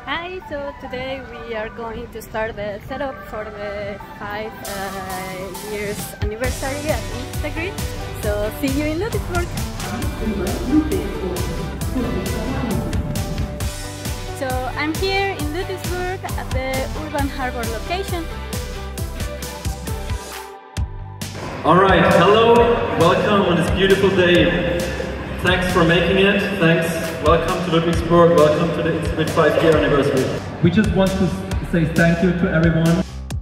Hi, so today we are going to start the setup for the 5 years anniversary at Instagrid. So see you in Ludwigsburg. So I'm here in Ludwigsburg at the Urban Harbor location. Alright, hello, welcome on this beautiful day. Thanks for making it, thanks, welcome to Ludwigsburg, welcome to the Instagrid 5-year anniversary. We just want to say thank you to everyone.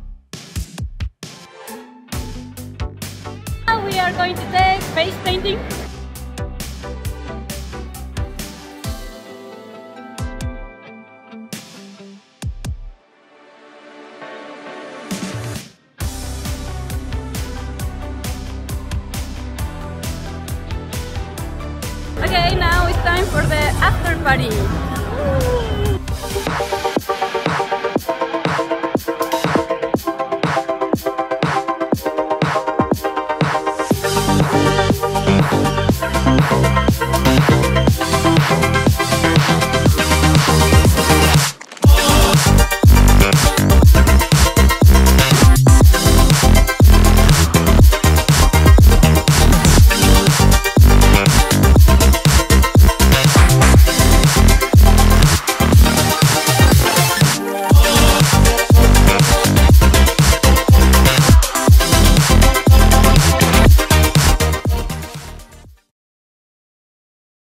Now we are going to take face painting. Okay, now it's time for the after party.